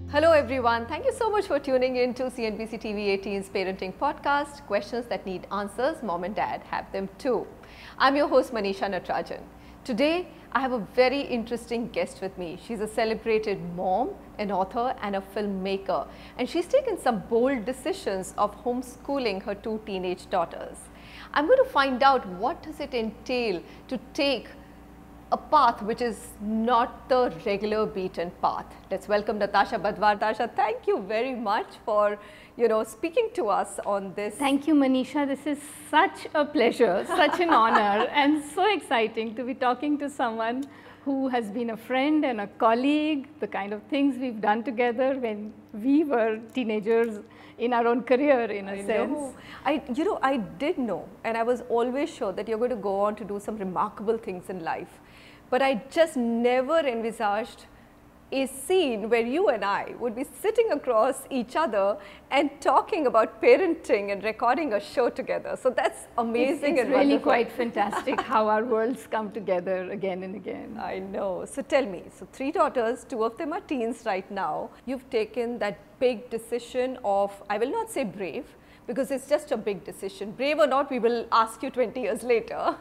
Hello everyone, thank you so much for tuning in to CNBC TV 18's Parenting Podcast, questions that need answers, mom and dad have them too. I'm your host Manisha Natarajan. Today I have a very interesting guest with me. She's a celebrated mom, an author and a filmmaker, and she's taken some bold decisions of homeschooling her two teenage daughters. I'm going to find out what does it entail to take a path which is not the regular beaten path. Let's welcome Natasha Badhwar. Natasha, thank you very much for speaking to us on this. Thank you, Manisha. This is such a pleasure, such an honor, and so exciting to be talking to someone who has been a friend and a colleague, the kind of things we've done together when we were teenagers in our own career, in a sense. I did know, and I was always sure that you're going to go on to do some remarkable things in life. But I just never envisaged a scene where you and I would be sitting across each other and talking about parenting and recording a show together. So that's amazing. It's really quite fantastic how our worlds come together again and again. I know. So tell me, so 3 daughters, 2 of them are teens right now. You've taken that big decision of, I will not say brave, because it's just a big decision. Brave or not, we will ask you 20 years later,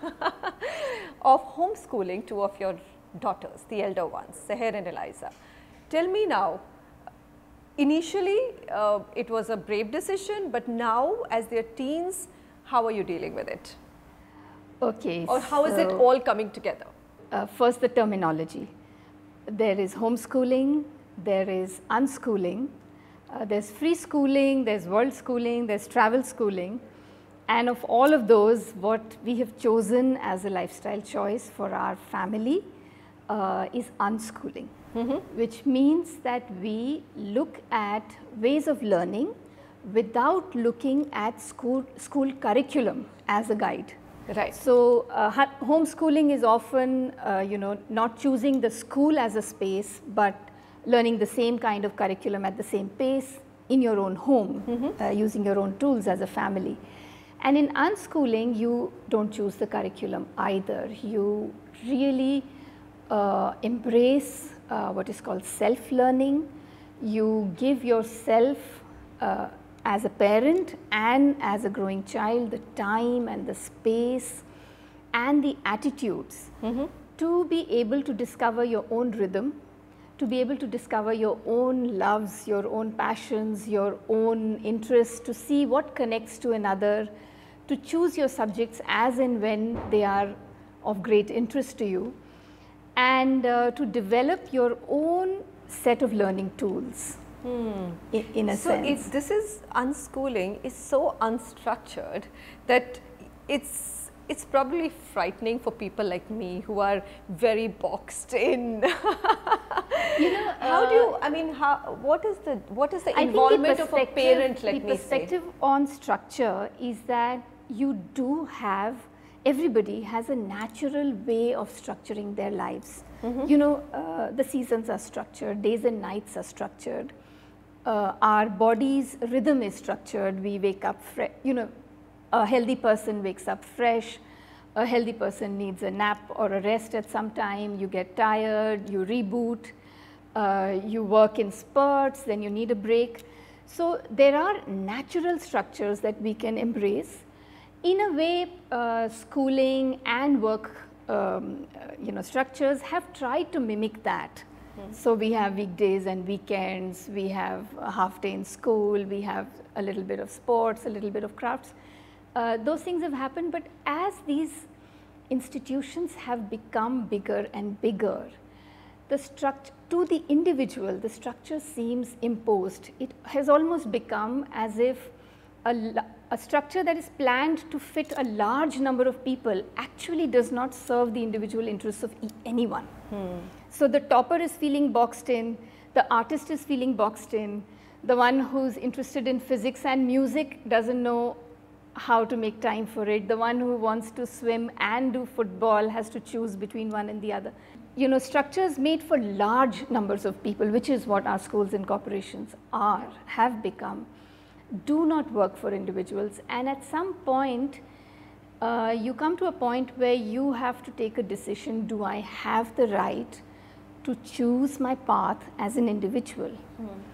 of homeschooling 2 of your daughters, the elder ones, Seher and Eliza. Tell me now, initially it was a brave decision, but now as they're teens, how are you dealing with it? Okay. Or how is it all coming together? First, the terminology. There is homeschooling, there is unschooling, there's free schooling, there's world schooling, there's travel schooling. And of all of those, what we have chosen as a lifestyle choice for our family is unschooling, which means that we look at ways of learning without looking at school curriculum as a guide. Right. So homeschooling is often, not choosing the school as a space, but learning the same kind of curriculum at the same pace in your own home, using your own tools as a family. And in unschooling, you don't choose the curriculum either. You really embrace what is called self-learning. You give yourself as a parent and as a growing child the time and the space and the attitudes to be able to discover your own rhythm, to be able to discover your own loves, your own passions, your own interests, to see what connects to another, to choose your subjects as and when they are of great interest to you, and to develop your own set of learning tools in a sense. So this is unschooling is so unstructured that it's probably frightening for people like me who are very boxed in. How do you, what is the involvement of a parent, let me say? The perspective on structure is that you do have, everybody has a natural way of structuring their lives. The seasons are structured, days and nights are structured. Our body's rhythm is structured. We wake up fresh, a healthy person wakes up fresh, a healthy person needs a nap or a rest at some time, you get tired, you reboot, you work in spurts, then you need a break. So there are natural structures that we can embrace. In a way, schooling and work structures have tried to mimic that. So we have weekdays and weekends, we have a half day in school, we have a little bit of sports, a little bit of crafts. Those things have happened, but as these institutions have become bigger and bigger, the structure to the individual, the structure seems imposed. It has almost become as if a structure that is planned to fit a large number of people actually does not serve the individual interests of anyone. So the topper is feeling boxed in, the artist is feeling boxed in, the one who's interested in physics and music doesn't know how to make time for it, the one who wants to swim and do football has to choose between one and the other. Structures made for large numbers of people, which is what our schools and corporations have become, do not work for individuals. And at some point, you come to a point where you have to take a decision, do I have the right to choose my path as an individual?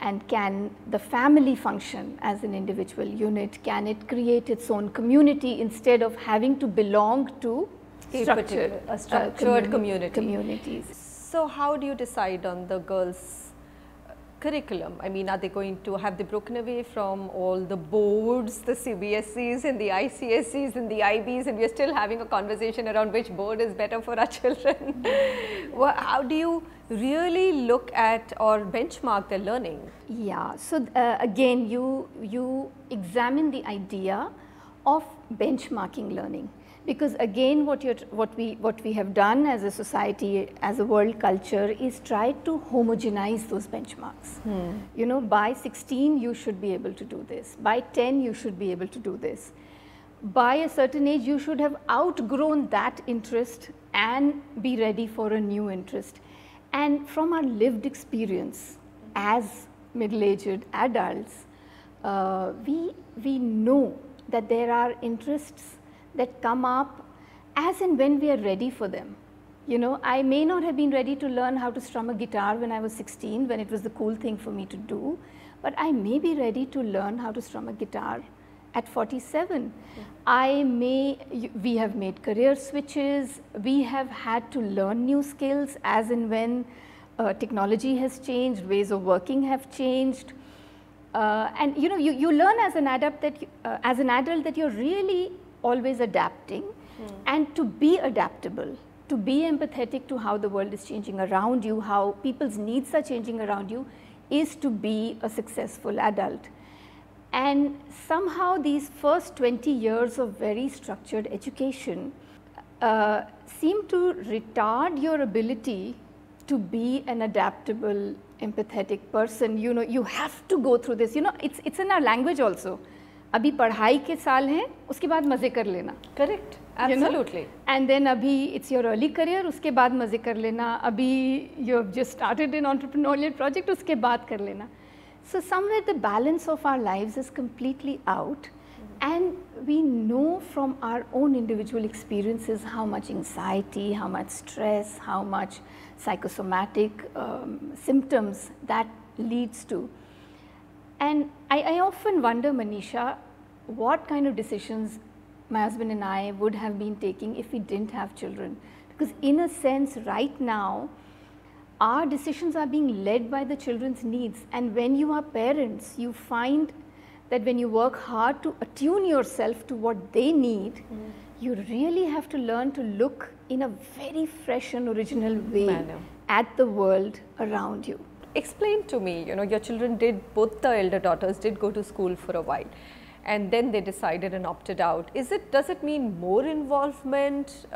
and can the family function as an individual unit? Can it create its own community instead of having to belong to structured communities? So how do you decide on the girls' curriculum? I mean, are they going to have they broken away from all the boards, the CBSEs and the ICSEs and the IBs, and we are still having a conversation around which board is better for our children? Well, how do you really look at or benchmark their learning? Yeah, so again, you examine the idea of benchmarking learning. Because again, what we have done as a society, as a world culture, is try to homogenize those benchmarks. You know, by 16 you should be able to do this. By 10 you should be able to do this. By a certain age you should have outgrown that interest and be ready for a new interest. And from our lived experience as middle-aged adults, we know that there are interests that come up as and when we are ready for them. You know, I may not have been ready to learn how to strum a guitar when I was 16, when it was the cool thing for me to do, but I may be ready to learn how to strum a guitar at 47. We have made career switches, we have had to learn new skills as and when technology has changed, ways of working have changed. And you know, you learn as an adult that you're really always adapting, and to be adaptable, to be empathetic to how the world is changing around you, how people's needs are changing around you, is to be a successful adult. And somehow these first 20 years of very structured education seem to retard your ability to be an adaptable, empathetic person. You know, you have to go through this. You know, it's in our language also. अभी पढ़ाई के साल हैं, उसके बाद मज़े कर लेना. Correct, absolutely. You know? And then अभी it's your early career, उसके बाद मज़े कर लेना. अभी you have just started an entrepreneurial project, उसके बाद कर लेना. So somewhere the balance of our lives is completely out, and we know from our own individual experiences how much anxiety, how much stress, how much psychosomatic symptoms that leads to. And I often wonder, Manisha, what kind of decisions my husband and I would have been taking if we didn't have children. Because in a sense, right now, our decisions are being led by the children's needs. And when you are parents, you find that when you work hard to attune yourself to what they need, you really have to learn to look in a very fresh and original way at the world around you. Explain to me, you know, your children both the elder daughters did go to school for a while, and then they decided and opted out. Does it mean more involvement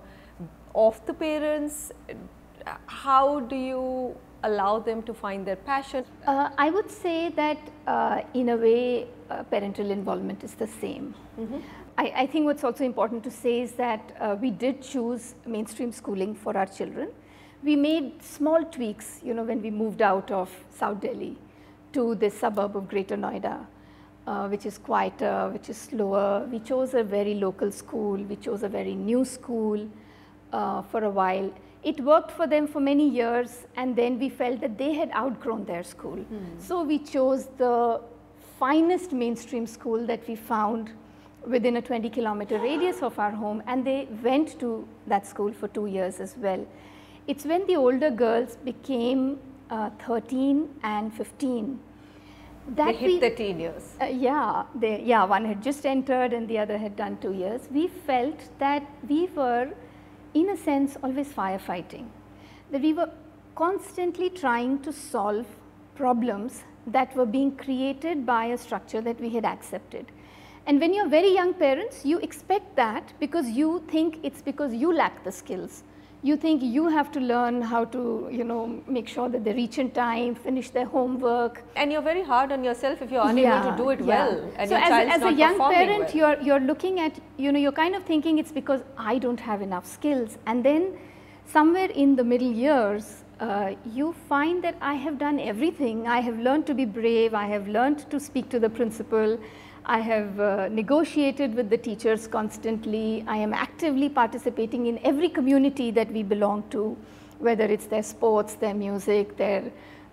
of the parents? How do you allow them to find their passion? I would say that in a way, parental involvement is the same. I think what's also important to say is that we did choose mainstream schooling for our children. We made small tweaks, you know, when we moved out of South Delhi to this suburb of Greater Noida, which is quieter, which is slower. We chose a very local school. We chose a very new school for a while. It worked for them for many years, and then we felt that they had outgrown their school. So we chose the finest mainstream school that we found within a 20-kilometer radius of our home, and they went to that school for 2 years as well. It's when the older girls became 13 and 15 that they hit the teen years. One had just entered and the other had done 2 years. We felt that we were, in a sense, always firefighting. That we were constantly trying to solve problems that were being created by a structure that we had accepted. And when you're very young parents, you expect that because you think it's because you lack the skills. You think you have to learn how to, you know, make sure that they reach in time, finish their homework. And you're very hard on yourself if you're unable to do it well. And so your child's as not a young performing parent, well. you're looking at, you know, you're kind of thinking it's because I don't have enough skills. And then somewhere in the middle years, you find that I have done everything. I have learned to be brave. I have learned to speak to the principal. I have negotiated with the teachers constantly. I am actively participating in every community that we belong to, whether it's their sports, their music, their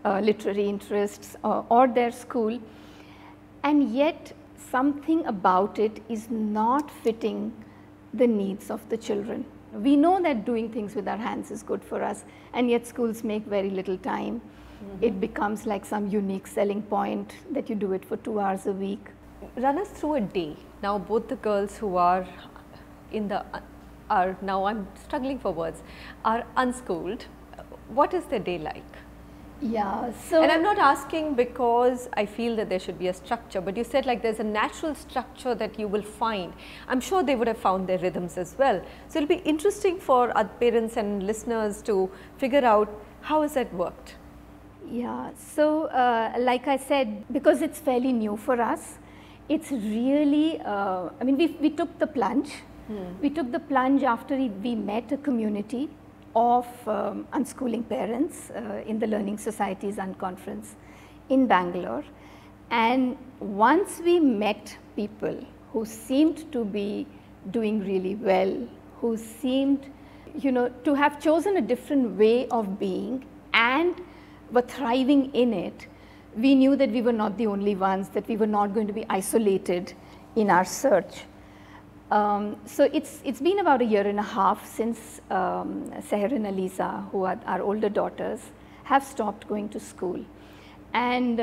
literary interests or their school, and yet something about it is not fitting the needs of the children. We know that doing things with our hands is good for us, and yet schools make very little time. It becomes like some unique selling point that you do it for 2 hours a week. Run us through a day. Now both the girls who are in the, now I'm struggling for words, are unschooled. What is their day like? Yeah, so. And I'm not asking because I feel that there should be a structure, but you said like there's a natural structure that you will find. I'm sure they would have found their rhythms as well. So it'll be interesting for our parents and listeners to figure out how has that worked. Yeah, so like I said, because it's fairly new for us, it's really, I mean, we took the plunge. We took the plunge after we met a community of unschooling parents in the Learning Societies Unconference in Bangalore. And once we met people who seemed to be doing really well, who seemed, you know, to have chosen a different way of being and were thriving in it, we knew that we were not the only ones, that we were not going to be isolated in our search. So it's been about 1.5 years since Seher and Aliza, who are our older daughters, have stopped going to school. And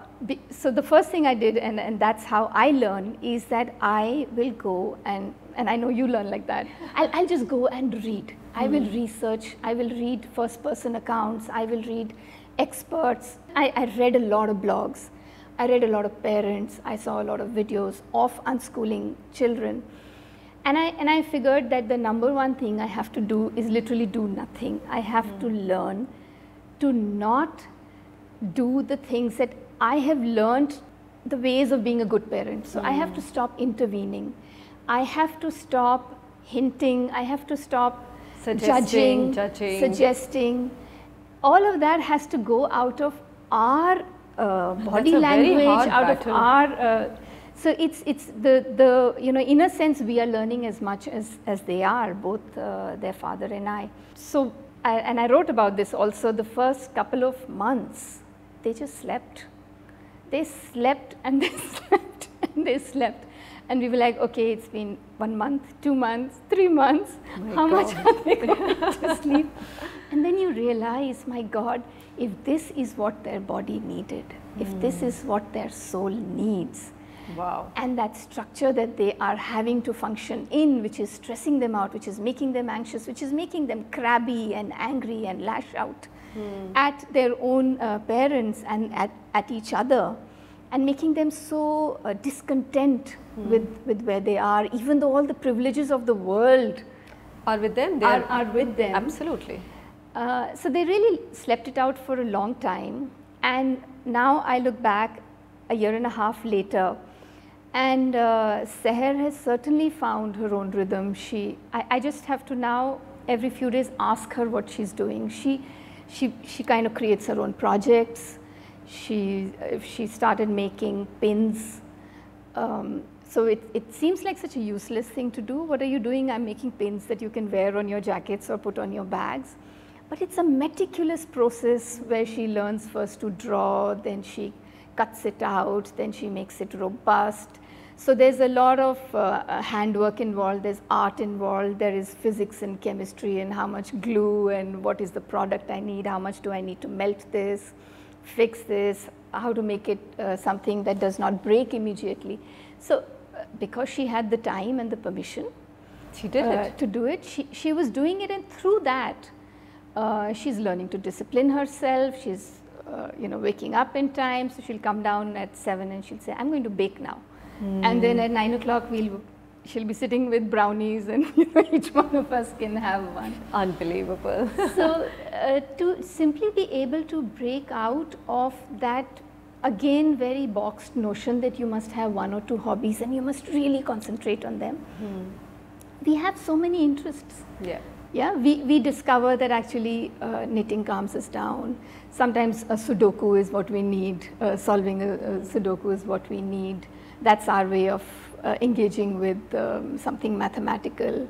so the first thing I did, and that's how I learn, is that I will go and I know you learn like that, I'll just go and read. I will research, I will read first person accounts, I will read experts. I read a lot of blogs, I read a lot of parents, I saw a lot of videos of unschooling children. And I figured that the number one thing I have to do is literally do nothing. I have to learn to not do the things that I have learned, the ways of being a good parent. So I have to stop intervening. I have to stop hinting. I have to stop judging, suggesting. All of that has to go out of our body language, out of our. So it's the you know, in a sense we are learning as much as they are, both their father and I. So and I wrote about this also. The first couple of months, they just slept. They slept and they slept and they slept. And we were like, okay, it's been 1 month, 2 months, 3 months. How much are they going to sleep? And then you realize, my God, if this is what their body needed, if this is what their soul needs, wow. And that structure that they are having to function in, which is stressing them out, which is making them anxious, which is making them crabby and angry and lash out at their own parents and at each other, and making them so discontent with where they are, even though all the privileges of the world are with them. Are with them. Absolutely. So they really slept it out for a long time, and now I look back 1.5 years later, and Seher has certainly found her own rhythm. I just have to now every few days ask her what she's doing. She kind of creates her own projects. She started making pins. So it seems like such a useless thing to do. What are you doing? I'm making pins that you can wear on your jackets or put on your bags. But it's a meticulous process where she learns first to draw, then she cuts it out, then she makes it robust. So there's a lot of handwork involved, there's art involved, there is physics and chemistry and how much glue and what is the product I need, how much do I need to melt this, fix this, how to make it something that does not break immediately. So because she had the time and the permission she did it. To do it, she was doing it, and through that she's learning to discipline herself. She's you know, waking up in time, so she'll come down at 7 and she'll say, I'm going to bake now. And then at 9 o'clock she'll be sitting with brownies, and you know, each one of us can have one. Unbelievable. So to simply be able to break out of that, again, very boxed notion that you must have 1 or 2 hobbies and you must really concentrate on them. We have so many interests. Yeah, we discover that actually knitting calms us down. Sometimes a Sudoku is what we need, solving a Sudoku is what we need. That's our way of engaging with something mathematical.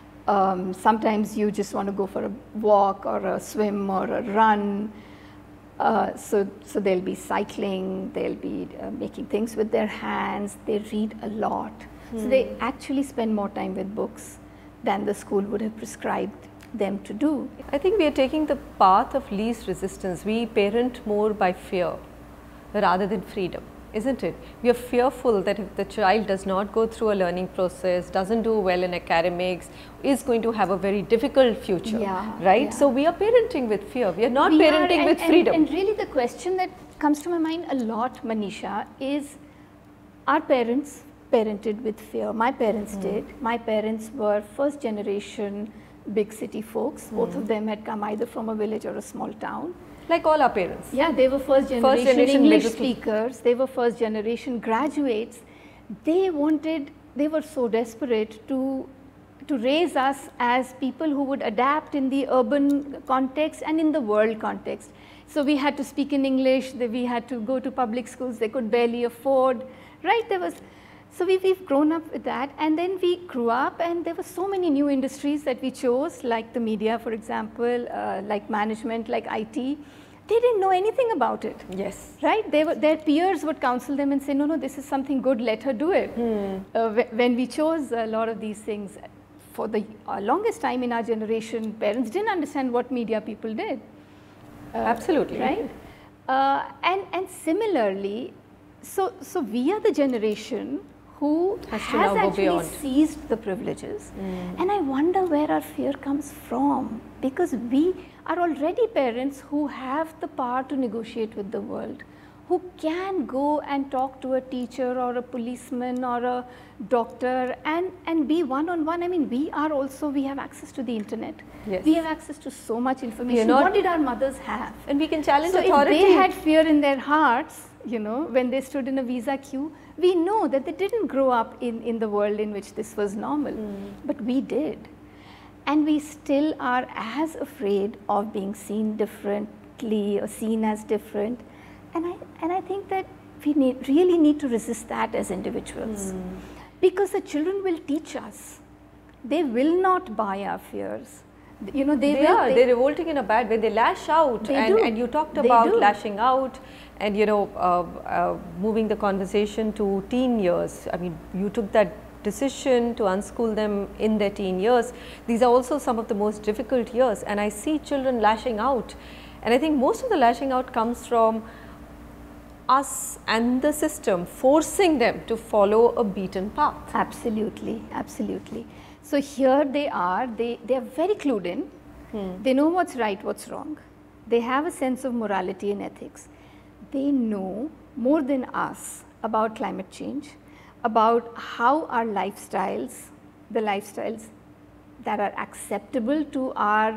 Sometimes you just want to go for a walk or a swim or a run. So they'll be cycling, they'll be making things with their hands, they read a lot. So they actually spend more time with books than the school would have prescribed them to do. I think we are taking the path of least resistance. We parent more by fear rather than freedom, isn't it? We are fearful that if the child does not go through a learning process, doesn't do well in academics, is going to have a very difficult future, right? Yeah. So we are parenting with fear. We are not parenting with freedom. And really the question that comes to my mind a lot, Manisha, is our parents parented with fear. My parents did. My parents were first generation big city folks. Both of them had come either from a village or a small town. Like all our parents. Yeah, they were first generation English speakers. They were first generation graduates. They were so desperate to raise us as people who would adapt in the urban context and in the world context. So we had to speak in English, we had to go to public schools they could barely afford, right? So we've grown up with that, and then we grew up and there were so many new industries that we chose, like the media, for example, like management, like IT. They didn't know anything about it. Yes. Right? Their peers would counsel them and say, no, this is something good, let her do it. When we chose a lot of these things, for the longest time in our generation, parents didn't understand what media people did. Absolutely. Right? And similarly, so we are the generation who has actually seized the privileges. And I wonder where our fear comes from, because we are already parents who have the power to negotiate with the world, who can go and talk to a teacher or a policeman or a doctor and be one-on-one. I mean, we have access to the internet. Yes. We have access to so much information. What did our mothers have? And we can challenge so authority. If they had fear in their hearts, when they stood in a visa queue, we know that they didn't grow up in the world in which this was normal, but we did. And we still are as afraid of being seen differently or seen as different. And I think that we really need to resist that as individuals, because the children will teach us. They will not buy our fears. They're revolting in a bad way. They lash out, and you talked about lashing out, and moving the conversation to teen years. I mean, you took that decision to unschool them in their teen years. These are also some of the most difficult years, and I see children lashing out, and I think most of the lashing out comes from us and the system forcing them to follow a beaten path. Absolutely, absolutely. So here they are very clued in. They know what's right, what's wrong. They have a sense of morality and ethics. They know more than us about climate change, about how our lifestyles, the lifestyles that are acceptable to our,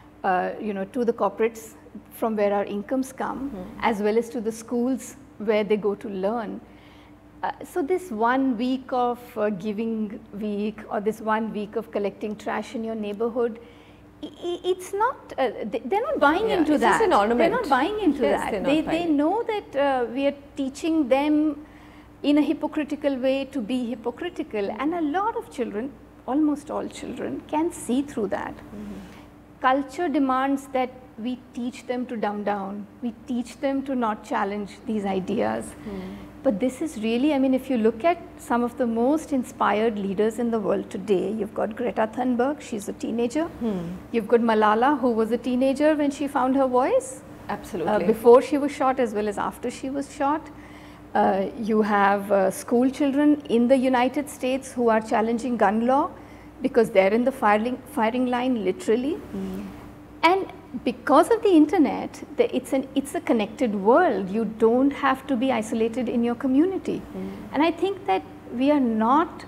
to the corporates from where our incomes come, as well as to the schools where they go to learn. So this 1 week of giving week, or this 1 week of collecting trash in your neighborhood, it's not, they're not buying into that. It's an ornament. They're not buying into that. They know that we are teaching them in a hypocritical way to be hypocritical, and a lot of children, almost all children, can see through that. Culture demands that we teach them to dumb down, we teach them to not challenge these ideas. But this is really, I mean, if you look at some of the most inspired leaders in the world today, you've got Greta Thunberg, she's a teenager. You've got Malala, who was a teenager when she found her voice. Absolutely. Before she was shot as well as after she was shot. You have school children in the United States who are challenging gun law because they're in the firing line, literally. And because of the internet, it's a connected world. You don't have to be isolated in your community. And I think that we are not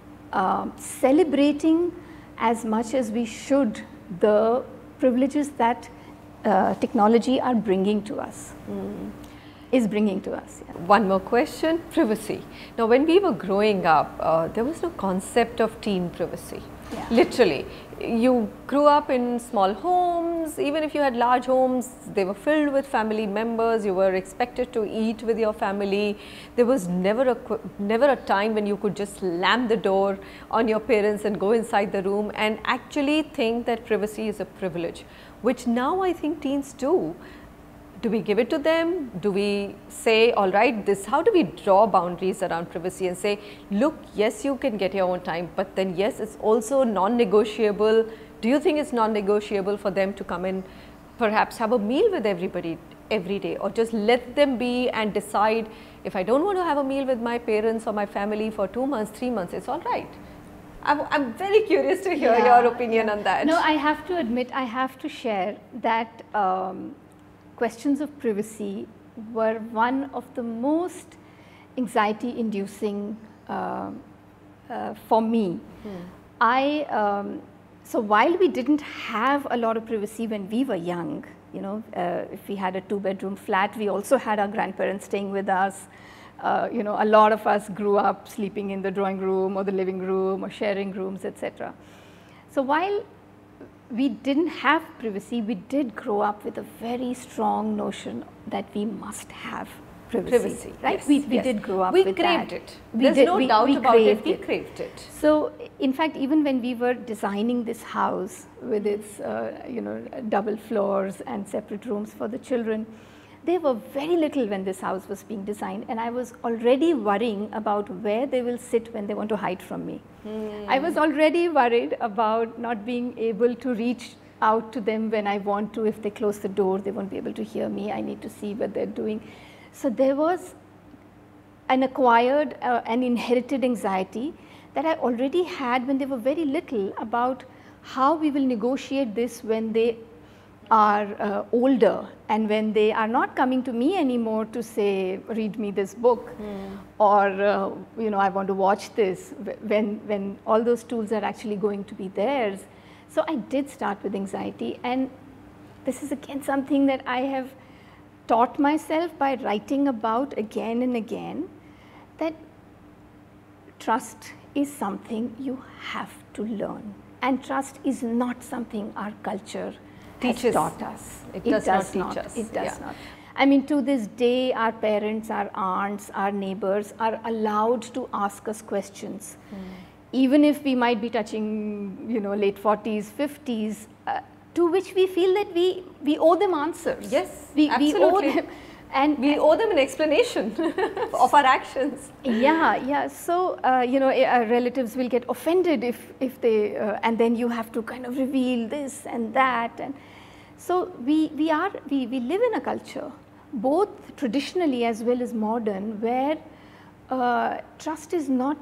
celebrating as much as we should the privileges that technology are bringing to us. Is bringing to us. One more question, privacy. Now, when we were growing up, there was no concept of teen privacy. Literally, you grew up in small homes. Even if you had large homes, they were filled with family members. You were expected to eat with your family. There was never a time when you could just slam the door on your parents and go inside the room and actually think that privacy is a privilege, which now I think teens do. Do we give it to them? Do we say, all right, this, how do we draw boundaries around privacy and say, look, yes, you can get your own time, but then yes, it's also non-negotiable. Do you think it's non-negotiable for them to come and perhaps have a meal with everybody every day, or just let them be and decide, if I don't want to have a meal with my parents or my family for 2 months, 3 months, it's all right. I'm very curious to hear your opinion on that. No, I have to admit, I have to share that questions of privacy were one of the most anxiety inducing for me. So while we didn't have a lot of privacy when we were young, you know, if we had a 2-bedroom flat, we also had our grandparents staying with us. You know, a lot of us grew up sleeping in the drawing room or the living room or sharing rooms, etc. So while we didn't have privacy, we did grow up with a very strong notion that we must have privacy, right? Yes, we did grow up with that. We craved it. There's no doubt about it. We craved it. So, in fact, even when we were designing this house with its, you know, double floors and separate rooms for the children, they were very little when this house was being designed, and I was already worrying about where they will sit when they want to hide from me. I was already worried about not being able to reach out to them when I want to. If they close the door, they won't be able to hear me. I need to see what they're doing. So there was an acquired and inherited anxiety that I already had when they were very little about how we will negotiate this when they are older, and when they are not coming to me anymore to say, read me this book, or you know, I want to watch this, when all those tools are actually going to be theirs. So I did start with anxiety, and this is again something that I have taught myself by writing about again and again, that trust is something you have to learn, and trust is not something our culture has taught us. It does not teach us. It does not. I mean, to this day, our parents, our aunts, our neighbors are allowed to ask us questions. Even if we might be touching, you know, late 40s, 50s, to which we feel that we owe them answers. Yes, we owe them. And we owe them an explanation of our actions. Yeah. So, you know, our relatives will get offended if they, and then you have to kind of reveal this and that. And so we live in a culture, both traditionally as well as modern, where trust is not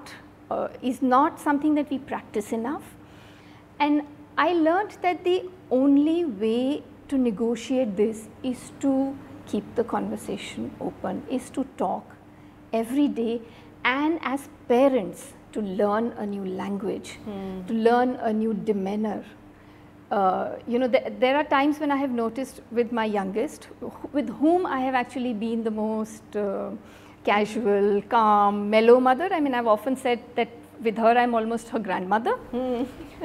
is not something that we practice enough. And I learned that the only way to negotiate this is to keep the conversation open, is to talk every day, and as parents to learn a new language, to learn a new demeanor. You know, there are times when I have noticed with my youngest, with whom I have actually been the most casual, calm, mellow mother. I mean, I've often said that with her I'm almost her grandmother. You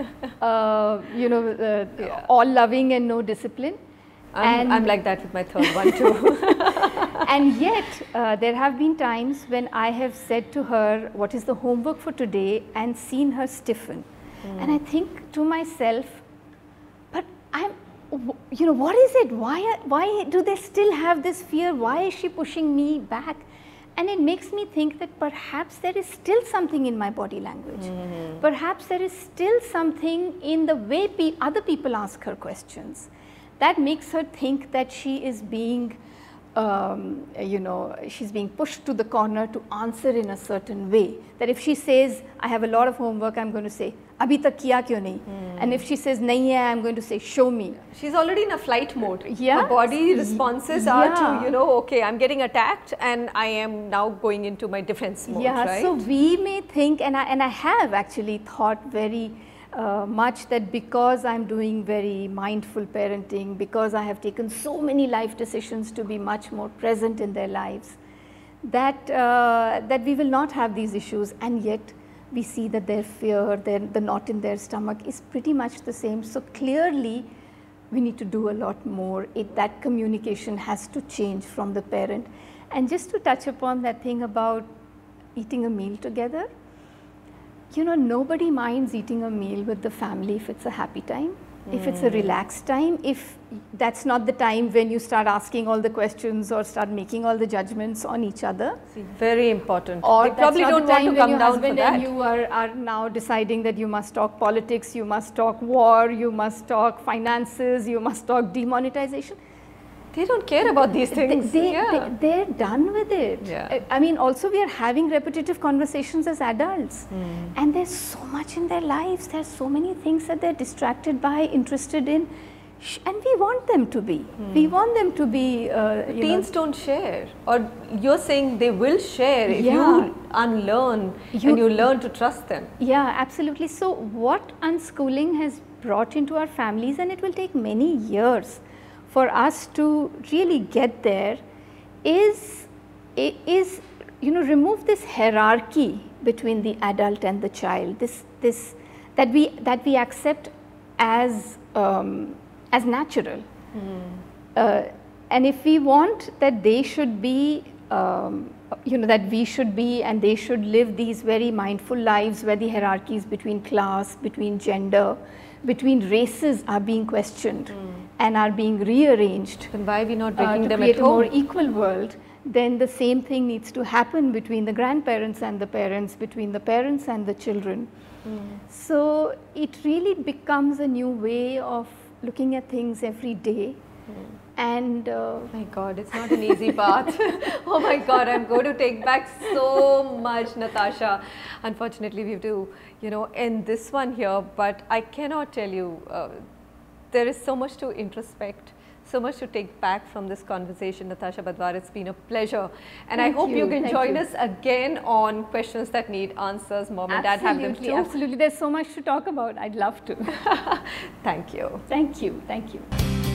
know, all loving and no discipline. I'm like that with my third one too. And yet, there have been times when I have said to her, what is the homework for today, and seen her stiffen. And I think to myself, but you know, what is it? Why do they still have this fear? Why is she pushing me back? And it makes me think that perhaps there is still something in my body language. Perhaps there is still something in the way other people ask her questions that makes her think that she is being, you know, she's being pushed to the corner to answer in a certain way. That if she says, I have a lot of homework, I'm going to say, abhi tak kiya kyun nahi? And if she says, nahi hai, I'm going to say, show me. She's already in a flight mode. Yeah. Her body responses are to, you know, okay, I'm getting attacked and I am now going into my defense mode, right? So we may think, and I have actually thought very much that because I'm doing very mindful parenting, because I have taken so many life decisions to be much more present in their lives, that that we will not have these issues, and yet we see that their fear, the knot in their stomach is pretty much the same. So clearly we need to do a lot more. That communication has to change from the parent. And just to touch upon that thing about eating a meal together, you know, nobody minds eating a meal with the family if it's a happy time. if it's a relaxed time, if that's not the time when you start asking all the questions or start making all the judgments on each other. See, very important. Or they probably don't want to come down for that. And you are now deciding that you must talk politics, you must talk war, you must talk finances, you must talk demonetization. They don't care about these things. They're done with it. Yeah. I mean, also we are having repetitive conversations as adults, and there's so much in their lives. There's so many things that they're distracted by, interested in, and we want them to be. We want them to be. Teens don't share, or you're saying they will share if you unlearn and you learn to trust them. Yeah, absolutely. So what unschooling has brought into our families, and it will take many years for us to really get there, is remove this hierarchy between the adult and the child. This that we accept as natural. And if we want that they should be, that we should be, and they should live these very mindful lives where the hierarchies between class, between gender, between races are being questioned and are being rearranged. Then why are we not breaking them create at home? a more equal world? Then the same thing needs to happen between the grandparents and the parents, between the parents and the children. So it really becomes a new way of looking at things every day. And my God, it's not an easy path. Oh my God, I'm going to take back so much, Natasha. Unfortunately, we have to, end this one here. But I cannot tell you, there is so much to introspect, so much to take back from this conversation, Natasha Badhwar. It's been a pleasure, and I hope you can join us again on questions that need answers. Mom and Dad have them too. Absolutely, there's so much to talk about. I'd love to. Thank you. Thank you. Thank you.